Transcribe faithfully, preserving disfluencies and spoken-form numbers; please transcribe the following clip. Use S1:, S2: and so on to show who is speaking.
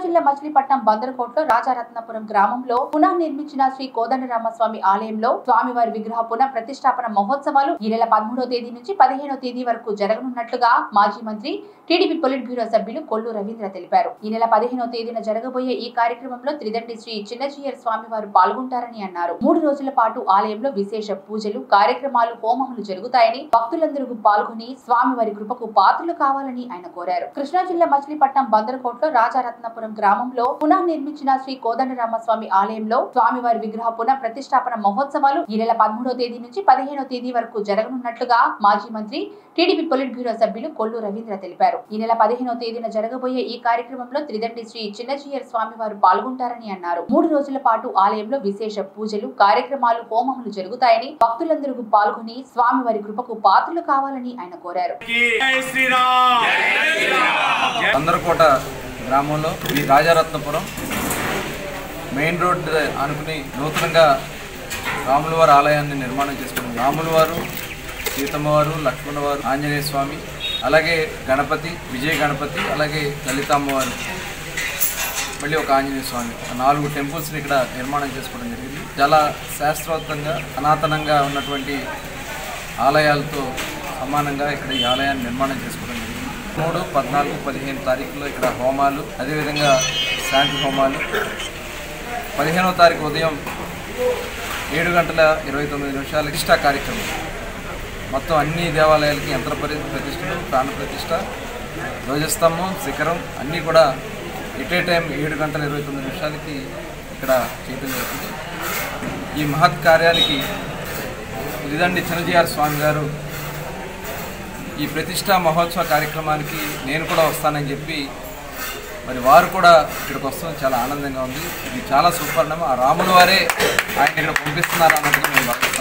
S1: జిల్లా మచిలీపట్నం బందరకోటలో రాజారత్నపురం గ్రామంలో పునః నిర్మించిన శ్రీ కోదండరామస్వామి ఆలయంలో స్వామివారి విగ్రహ పునః ప్రతిష్టాపన మహోత్సవాలు ఈ నెల పదమూడవ తేదీ నుంచి పదిహేనవ తేదీ వరకు జరగనున్నట్లుగా మాజీ మంత్రి టీడీపీ పొలిట్ బ్యూరో సభ్యులు కొల్లు రవీంద్ర తెలిపారు. ఈ నెల పదిహేనవ తేదీన జరగబోయే ఈ కార్యక్రమంలో త్రిదండి శ్రీ చిన్నజీయర్ స్వామివారు పాల్గొంటారని అన్నారు. మూడు రోజుల పాటు ఆలయంలో విశేష పూజలు, కార్యక్రమాలు, హోమములు జరుగుతాయని, భక్తులందరూ పాల్గొని స్వామివారి కృపకు పాత్రలు కావాలని ఆయన కోరారు. కృష్ణా జిల్లా మచిలీపట్నం బందరకోటలో రాజారత్నపురం గ్రామంలో పునః నిర్మించిన శ్రీ కోదండరామస్వామి ఆలయంలో స్వామివారి విగ్రహ పునః ప్రతిష్టాపన మహోత్సవాలు ఈ నెల పదమూడవ తేదీ నుంచి పదిహేనవ తేదీ వరకు జరగనున్నట్లుగా మాజీ మంత్రి టీడీపీ పొలిట్ బ్యూరో సభ్యులు కొల్లు రవీంద్ర తెలిపారు. ఈ నెల పదిహేనవ తేదీన జరగబోయే ఈ కార్యక్రమంలో త్రిదండి శ్రీ చిన్నజీయర్ స్వామివారు పాల్గొంటారని అన్నారు. మూడు రోజుల పాటు ఆలయంలో విశేష పూజలు, కార్యక్రమాలు, హోమములు జరుగుతాయని, భక్తులందరూ పాల్గొని స్వామివారి కృపకు పాత్రలు కావాలని ఆయన కోరారు.
S2: బందరకోట గ్రామంలో ఈ రాజారత్నపురం మెయిన్ రోడ్ అనుకుని నూతనంగా రాములవారి ఆలయాన్ని నిర్మాణం చేసుకున్నాం. రాములవారు, సీతమ్మవారు, లక్ష్మణవారు, ఆంజనేయ స్వామి, అలాగే గణపతి, విజయ గణపతి, అలాగే లలితమ్మవారు, మళ్ళీ ఒక ఆంజనేయ స్వామి, నాలుగు టెంపుల్స్ని ఇక్కడ నిర్మాణం చేసుకోవడం జరిగింది. చాలా శాస్త్రోక్తంగా సనాతనంగా ఉన్నటువంటి ఆలయాలతో సమానంగా ఇక్కడ ఈ ఆలయాన్ని నిర్మాణం చేసుకోవడం జరిగింది. మూడు పద్నాలుగు పదిహేను తారీఖులో ఇక్కడ హోమాలు, అదేవిధంగా శాంతి హోమాలు, పదిహేనవ తారీఖు ఉదయం ఏడు గంటల ఇరవై తొమ్మిది నిమిషాల ప్రతిష్ఠా కార్యక్రమం. మొత్తం అన్ని దేవాలయాలకి యంత్ర ప్రతిష్టలు, ప్రాణ ప్రతిష్ఠ, ధ్వజస్తంభం, శిఖరం అన్నీ కూడా ఎట్ ఏ టైం ఏడు గంటల ఇరవై తొమ్మిది నిమిషాలకి ఇక్కడ చేయడం జరుగుతుంది. ఈ మహత్ కార్యానికి త్రిదండి చిన్నజీయర్ స్వామి గారు ఈ ప్రతిష్టా మహోత్సవ కార్యక్రమానికి నేను కూడా వస్తానని చెప్పి మరి వారు కూడా ఇక్కడికి వస్తాం చాలా ఆనందంగా ఉంది. ఇది చాలా సుపరిణామం. ఆ రాముల వారే ఆయన ఇక్కడ పంపిస్తున్నారు అన్నట్టుగా నేను భావిస్తున్నాను.